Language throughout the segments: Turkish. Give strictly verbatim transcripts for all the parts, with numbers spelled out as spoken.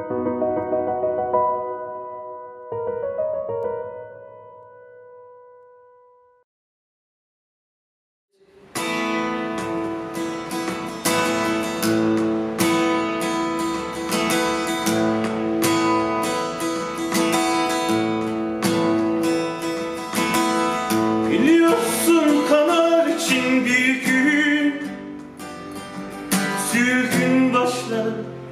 Biliyorsun kanar için bir gün, sürgün başlar.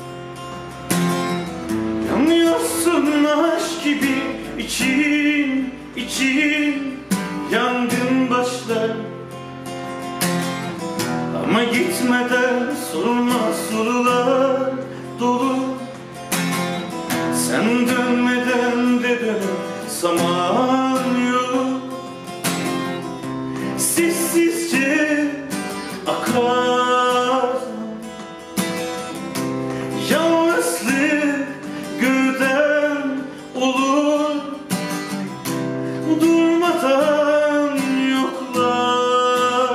Yanıyorsun aşk gibi, için için yangın başlar. Ama gitmeden sorma sorular dolu. Sen dönmeden de dön zaman yolu. Sessizce akar, yalnızlık gövden olur. Durmadan yoklar,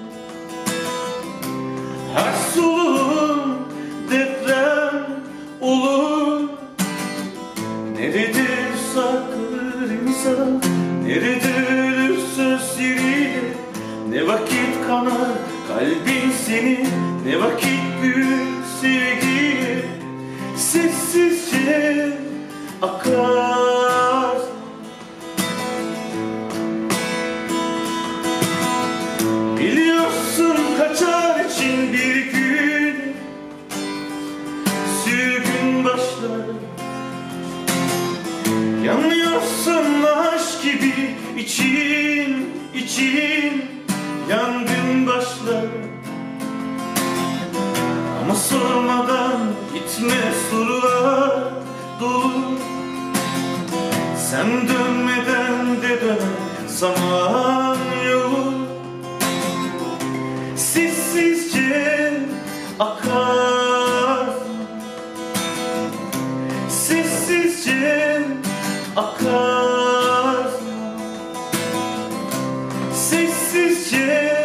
her soluğun deprem olur. Nerededir saklı insan, nerede ölür sözleriyle? Ne vakit kanar kalbin senin, ne vakit büyür sevgi. Sessizce akar. Biliyorsun kaçar için bir gün, sürgün başlar. Yanıyorsun aşk gibi, için için yangın başlar. Ama sormadan gitme sorular dolu. Sen dönmeden de dön zaman yolu. Sessizce akar, sessizce akar, sessizce